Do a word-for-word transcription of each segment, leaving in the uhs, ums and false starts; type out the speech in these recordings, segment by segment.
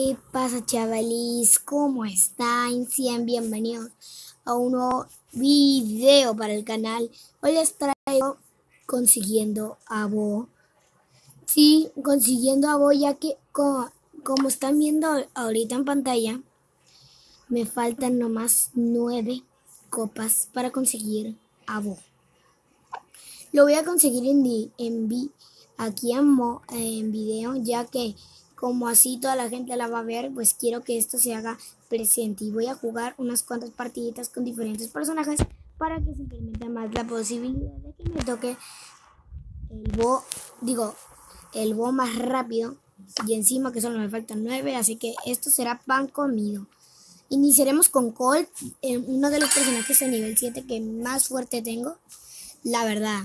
¿Qué pasa, chavalis? ¿Cómo están? Sean bienvenidos a un nuevo video para el canal. Hoy les traigo consiguiendo a Bo. Sí, consiguiendo a Bo, ya que como, como están viendo ahorita en pantalla, me faltan nomás nueve copas para conseguir a Bo. Lo voy a conseguir en, en vi, aquí en, mo, en video, ya que como así toda la gente la va a ver, pues quiero que esto se haga presente. Y voy a jugar unas cuantas partiditas con diferentes personajes para que se incremente más la posibilidad de que me toque el Bo, digo, el Bo más rápido. Y encima que solo me faltan nueve, así que esto será pan comido. Iniciaremos con Colt, eh, uno de los personajes de nivel siete que más fuerte tengo, la verdad.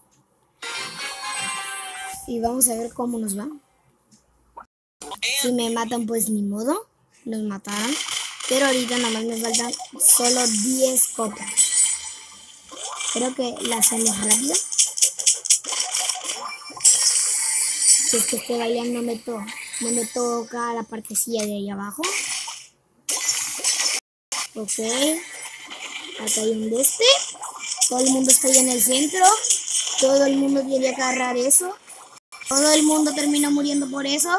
Y vamos a ver cómo nos va. Si me matan, pues ni modo, los mataron. Pero ahorita nada más me faltan solo diez copas. Creo que la hacemos rápido. Si es que este baile no me, to no me toca la partecilla de ahí abajo. Ok. Acá hay un de este. Todo el mundo está ahí en el centro. Todo el mundo quiere agarrar eso. Todo el mundo termina muriendo por eso.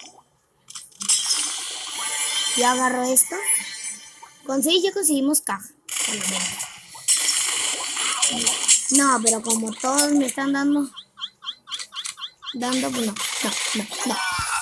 Yo agarro esto. Con seis ya conseguimos caja. No, pero como todos me están dando. Dando, pues no, no, no, no.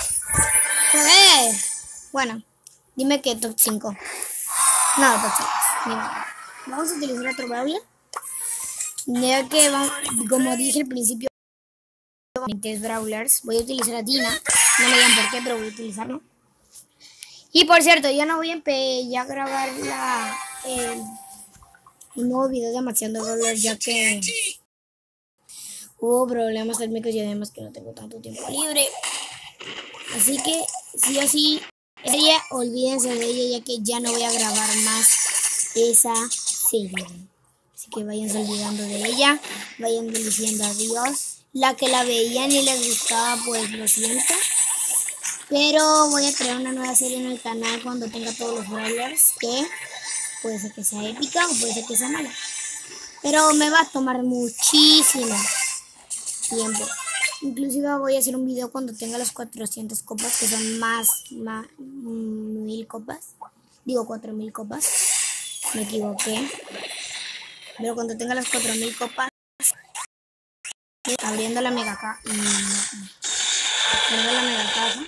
¡Eh! Bueno, dime que top cinco. No, top cinco. Vamos a utilizar otro brawler. Ya que, va, como dije al principio, es brawlers. Voy a utilizar a Dina. No me digan por qué, pero voy a utilizarlo. Y por cierto, ya no voy a empezar a grabar la, el, un nuevo video de Maxeando Brawlers, ya que hubo problemas técnicos y además que no tengo tanto tiempo libre. Así que, sí o sí, ella, olvídense de ella, ya que ya no voy a grabar más esa serie. Así que vayan olvidando de ella, vayan diciendo adiós. La que la veían y les gustaba, pues lo siento. Pero voy a crear una nueva serie en el canal cuando tenga todos los brawlers, que puede ser que sea épica o puede ser que sea mala. Pero me va a tomar muchísimo tiempo. Inclusive voy a hacer un video cuando tenga las cuatrocientas copas, que son más, más mil copas. Digo cuatro mil copas. Me equivoqué. Pero cuando tenga las cuatro mil copas, abriendo la mega caja. Abriendo la mega caja.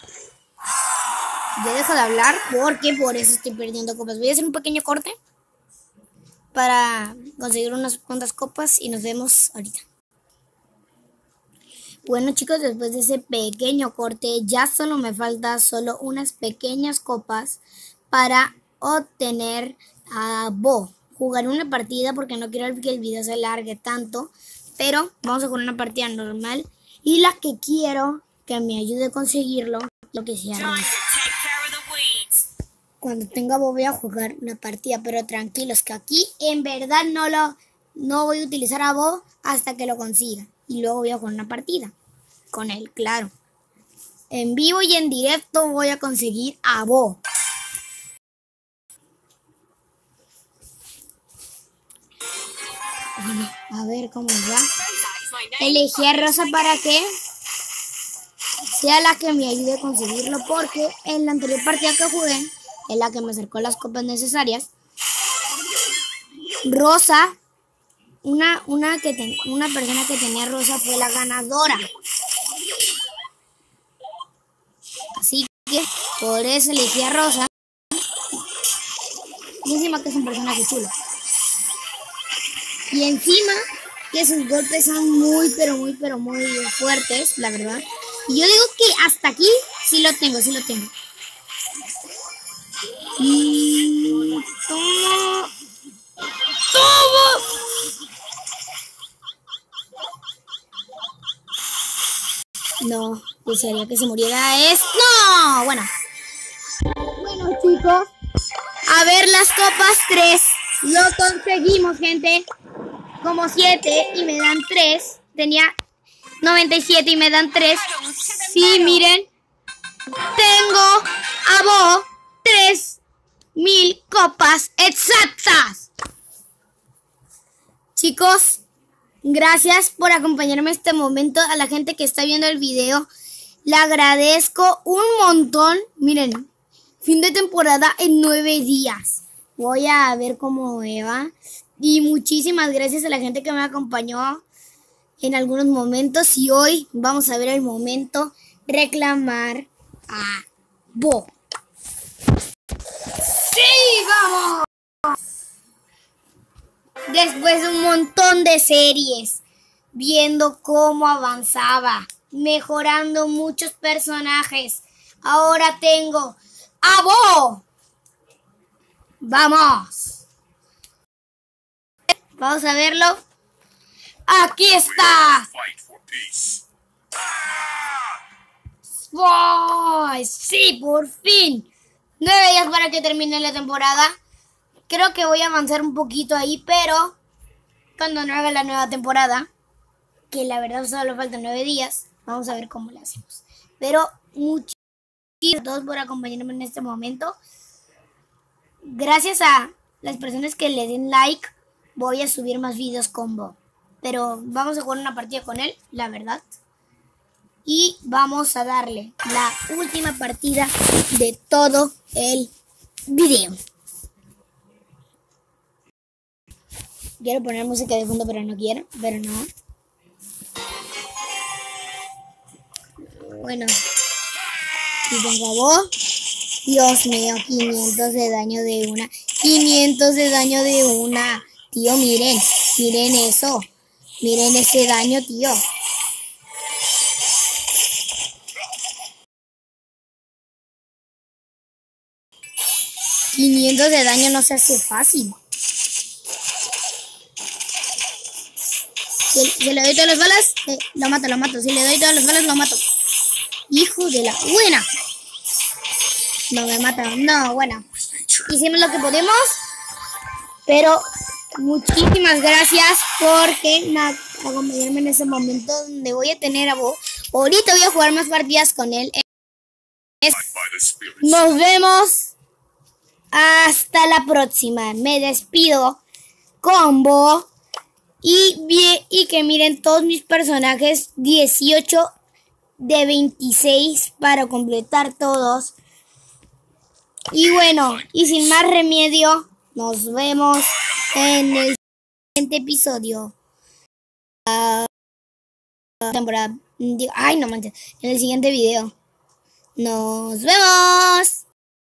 Ya dejo de hablar porque por eso estoy perdiendo copas. Voy a hacer un pequeño corte para conseguir unas cuantas copas y nos vemos ahorita. Bueno, chicos, después de ese pequeño corte ya solo me falta solo unas pequeñas copas para obtener a Bo. Jugaré una partida porque no quiero que el video se alargue tanto, pero vamos a jugar una partida normal y la que quiero que me ayude a conseguirlo, lo que sea Rosa. Cuando tenga Bo voy a jugar una partida, pero tranquilos que aquí en verdad no lo no voy a utilizar a Bo hasta que lo consiga. Y luego voy a jugar una partida con él, claro. En vivo y en directo voy a conseguir a Bo. Bueno, a ver cómo va. Elegí a Rosa para que sea la que me ayude a conseguirlo, porque en la anterior partida que jugué es la que me acercó las copas necesarias. Rosa, una, una, que ten, una persona que tenía Rosa fue la ganadora. Así que por eso elegí a Rosa. Y encima que es un personaje chulo. Y encima que sus golpes son muy, pero muy, pero muy fuertes, la verdad. Y yo digo que hasta aquí sí lo tengo, sí lo tengo. Mm, ¿Cómo? ¿Cómo? No, desearía que se muriera es... ¡No! Bueno. Bueno, chicos. A ver las copas tres. Lo conseguimos, gente. Como siete y me dan tres. Tenía noventa y siete y me dan tres. Sí, miren. Tengo Bo tres mil copas exactas. Chicos, gracias por acompañarme en este momento. A la gente que está viendo el video, le agradezco un montón. Miren, fin de temporada en nueve días. Voy a ver cómo me va. Y muchísimas gracias a la gente que me acompañó en algunos momentos. Y hoy vamos a ver el momento reclamar a Bo. ¡Sí, vamos! Después de un montón de series, viendo cómo avanzaba, mejorando muchos personajes, ahora tengo a Bo. ¡Vamos! Vamos a verlo. ¡Aquí está! ¡Ay, sí, por fin! Nueve días para que termine la temporada. Creo que voy a avanzar un poquito ahí, pero cuando no haga la nueva temporada, que la verdad solo faltan nueve días, vamos a ver cómo lo hacemos. Pero muchísimas gracias a todos por acompañarme en este momento. Gracias a las personas que le den like, voy a subir más videos con Bo. Pero vamos a jugar una partida con él, la verdad. Y vamos a darle la última partida de todo el video. Quiero poner música de fondo, pero no quiero, pero no. Bueno, y se acabó. Dios mío, quinientos de daño de una. quinientos de daño de una. Tío, miren, miren eso. Miren ese daño, tío. quinientos de daño no se hace fácil. Si, si le doy todas las balas, eh, lo mato, lo mato. Si le doy todas las balas, lo mato. Hijo de la buena. No me mata. No, bueno. Hicimos lo que podemos. Pero muchísimas gracias porque me acompañarme en ese momento donde voy a tener a Bo. Ahorita voy a jugar más partidas con él. Nos vemos. Hasta la próxima. Me despido con Bo. Y, y que miren todos mis personajes. dieciocho de veintiséis para completar todos. Y bueno, y sin más remedio, nos vemos en el siguiente episodio. Uh, temporada. Ay, no manches. En el siguiente video. Nos vemos.